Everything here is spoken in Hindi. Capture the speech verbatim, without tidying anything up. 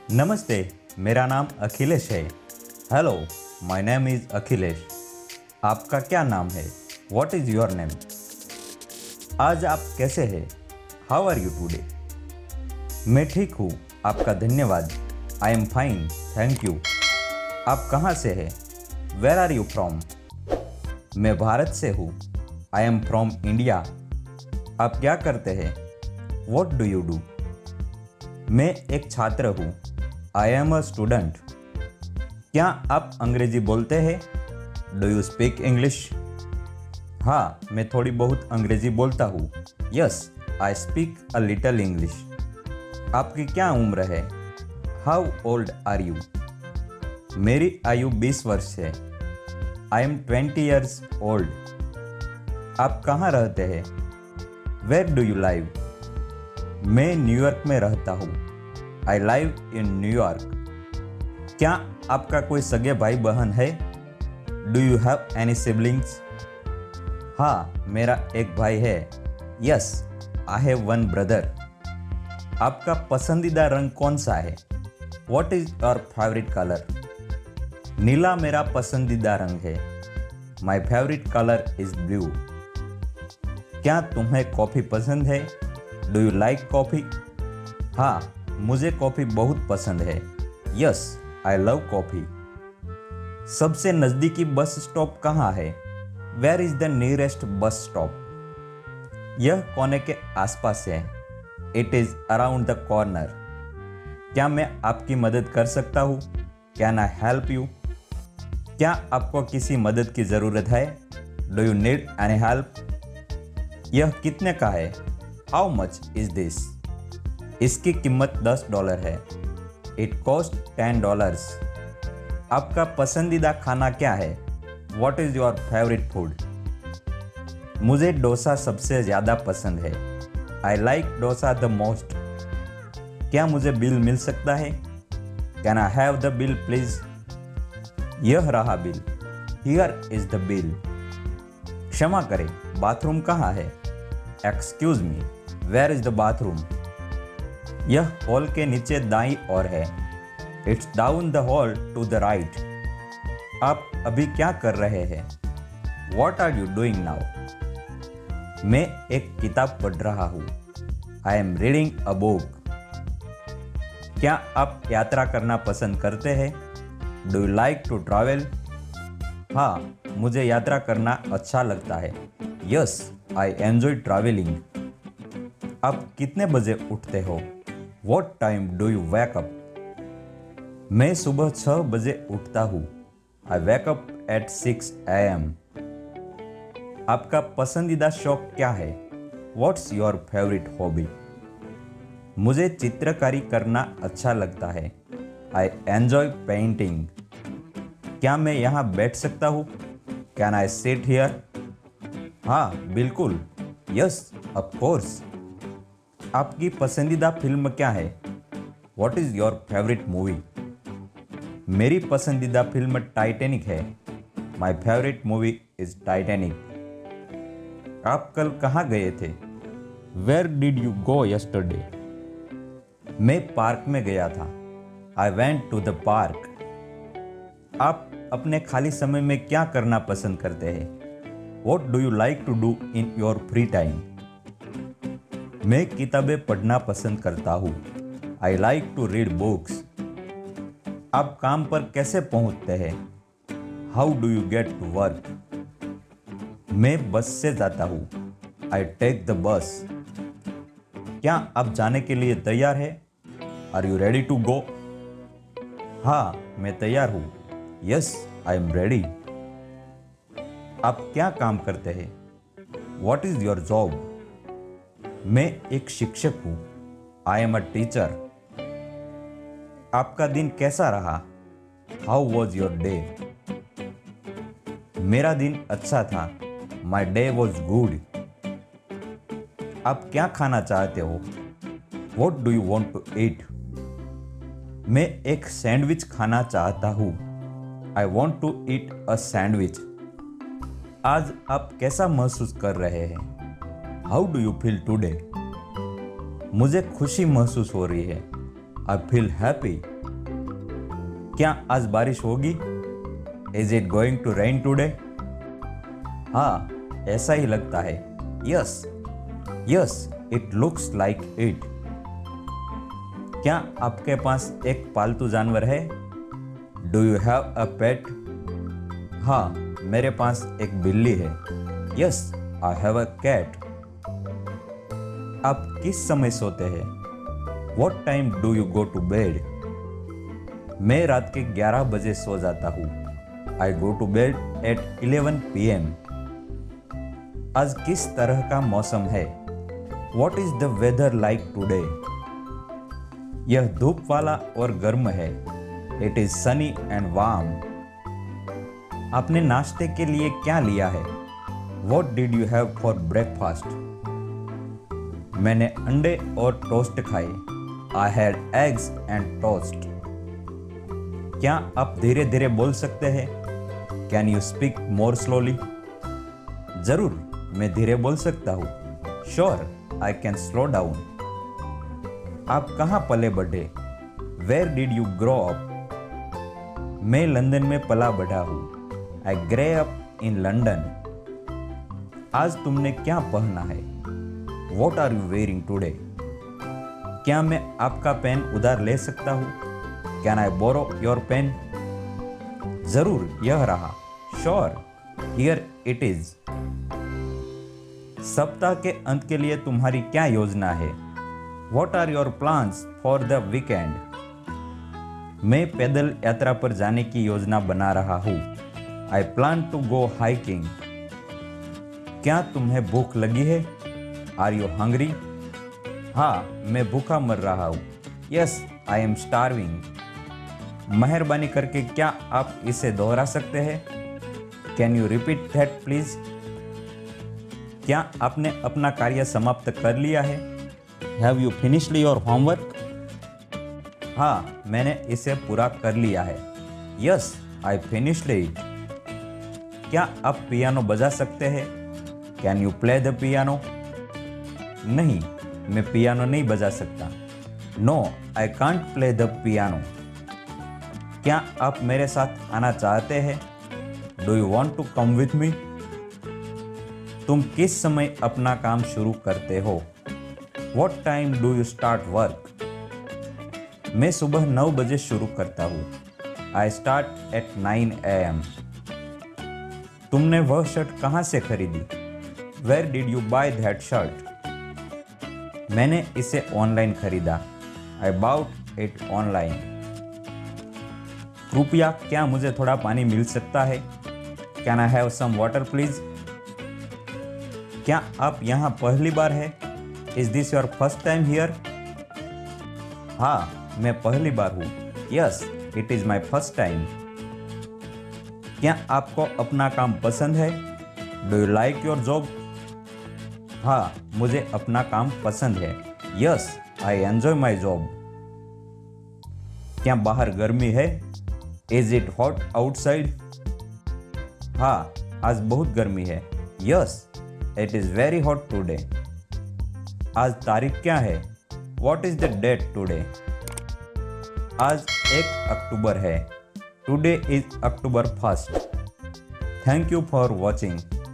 नमस्ते, मेरा नाम अखिलेश है। Hello, my name is Akhilesh. आपका क्या नाम है? What is your name? आज आप कैसे हैं? How are you today? मैं ठीक हूँ, आपका धन्यवाद। I am fine, thank you. आप कहाँ से हैं? Where are you from? मैं भारत से हूँ। I am from India. आप क्या करते हैं? What do you do? मैं एक छात्र हूँ। I am a student. क्या आप अंग्रेजी बोलते हैं? Do you speak English? हाँ, मैं थोड़ी बहुत अंग्रेजी बोलता हूँ। Yes, I speak a little English. आपकी क्या उम्र है? How old are you? मेरी आयु बीस वर्ष है। I am twenty years old. आप कहाँ रहते हैं? Where do you live? मैं न्यूयॉर्क में रहता हूँ। I live in New York. क्या आपका कोई सगे भाई बहन है? Do you have any siblings? हाँ, मेरा एक भाई है। Yes, I have one brother. आपका पसंदीदा रंग कौन सा है? What is your favourite colour? नीला मेरा पसंदीदा रंग है। My favourite colour is blue. क्या तुम्हें कॉफ़ी पसंद है? Do you like coffee? हाँ, मुझे कॉफ़ी बहुत पसंद है। Yes, I love coffee. सबसे नज़दीकी बस स्टॉप कहाँ है? Where is the nearest bus stop? यह कोने के आसपास है। It is around the corner. क्या मैं आपकी मदद कर सकता हूँ? Can I help you? क्या आपको किसी मदद की ज़रूरत है? Do you need any help? यह कितने का है? How much is this? इसकी कीमत दस डॉलर है। It cost ten dollars. आपका पसंदीदा खाना क्या है? What is your favourite food? मुझे डोसा सबसे ज़्यादा पसंद है। I like dosa the most. क्या मुझे बिल मिल सकता है? Can I have the bill please? यह रहा bill. Here is the bill. क्षमा करें, बाथरूम कहाँ है? Excuse me, where is the bathroom? यह हॉल के नीचे दाईं ओर है। It's down the hall to the right. आप अभी क्या कर रहे हैं? What are you doing now? मैं एक किताब पढ़ रहा हूँ। I am reading a book. क्या आप यात्रा करना पसंद करते हैं? Do you like to travel? हाँ, मुझे यात्रा करना अच्छा लगता है। Yes, I enjoy travelling. आप कितने बजे उठते हो? What time do you wake up? मैं सुबह छः बजे उठता हूँ। I wake up at six a m आपका पसंदीदा शौक क्या है? What's your favorite hobby? मुझे चित्रकारी करना अच्छा लगता है। I enjoy painting. क्या मैं यहाँ बैठ सकता हूँ? Can I sit here? हाँ, बिल्कुल। Yes, of course. आपकी पसंदीदा फिल्म क्या है? What is your favourite movie? मेरी पसंदीदा फिल्म टाइटैनिक है। My favourite movie is Titanic. आप कल कहाँ गए थे? Where did you go yesterday? मैं पार्क में गया था। I went to the park. आप अपने खाली समय में क्या करना पसंद करते हैं? What do you like to do in your free time? मैं किताबें पढ़ना पसंद करता हूँ। I like to read books. आप काम पर कैसे पहुँचते हैं? How do you get to work? मैं बस से जाता हूँ। I take the bus. क्या आप जाने के लिए तैयार है? Are you ready to go? हाँ, मैं तैयार हूँ। Yes, I am ready. आप क्या काम करते हैं? What is your job? मैं एक शिक्षक हूँ। I am a teacher. आपका दिन कैसा रहा? How was your day? मेरा दिन अच्छा था। My day was good. आप क्या खाना चाहते हो? What do you want to eat? मैं एक सैंडविच खाना चाहता हूँ। I want to eat a sandwich. आज आप कैसा महसूस कर रहे हैं? How do you feel today? मुझे खुशी महसूस हो रही है। I feel happy. क्या आज बारिश होगी? Is it going to rain today? हाँ, ऐसा ही लगता है। Yes yes it looks like it. क्या आपके पास एक पालतू जानवर है? Do you have a pet? हाँ, मेरे पास एक बिल्ली है। Yes I have a cat. आप किस समय सोते हैं? What time do you go to bed? मैं रात के ग्यारह बजे सो जाता हूँ। I go to bed at eleven P M. आज किस तरह का मौसम है? What is the weather like today? यह धूप वाला और गर्म है। It is sunny and warm. आपने नाश्ते के लिए क्या लिया है? What did you have for breakfast? मैंने अंडे और टोस्ट खाए। I had eggs and toast. क्या आप धीरे धीरे बोल सकते हैं? Can you speak more slowly? जरूर, मैं धीरे बोल सकता हूँ। Sure, I can slow down. आप कहाँ पले बढ़े? Where did you grow up? मैं लंदन में पला बढ़ा हूँ। I grew up in London. आज तुमने क्या पहना है? What are you wearing today? क्या मैं आपका पेन उधार ले सकता हूँ? Can I borrow your pen? जरूर, यह रहा। Sure, here it is. सप्ताह के अंत के लिए तुम्हारी क्या योजना है? What are your plans for the weekend? मैं पैदल यात्रा पर जाने की योजना बना रहा हूँ। I plan to go hiking. क्या तुम्हें भूख लगी है? Are you hungry? हाँ, मैं भूखा मर रहा हूँ। Yes, I am starving. मेहरबानी करके क्या आप इसे दोहरा सकते हैं? Can you repeat that please? क्या आपने अपना कार्य समाप्त कर लिया है? Have you finished your homework? हाँ, मैंने इसे पूरा कर लिया है। Yes, I finished it. क्या आप पियानो बजा सकते हैं? Can you play the piano? नहीं, मैं पियानो नहीं बजा सकता। No, I can't play the piano. क्या आप मेरे साथ आना चाहते हैं? Do you want to come with me? तुम किस समय अपना काम शुरू करते हो? What time do you start work? मैं सुबह नौ बजे शुरू करता हूँ। I start at nine A M. तुमने वह शर्ट कहाँ से खरीदी? Where did you buy that shirt? मैंने इसे ऑनलाइन खरीदा। I bought it online. कृपया क्या मुझे थोड़ा पानी मिल सकता है? Can I have some water please? क्या आप यहाँ पहली बार है? Is this your first time here? हाँ, मैं पहली बार हूँ। Yes, it is my first time. क्या आपको अपना काम पसंद है? Do you like your job? हाँ, मुझे अपना काम पसंद है। Yes, I enjoy my job. क्या बाहर गर्मी है? Is it hot outside? हाँ, आज बहुत गर्मी है। Yes, it is very hot today. आज तारीख क्या है? What is the date today? आज एक अक्टूबर है। Today is October first. Thank you for watching.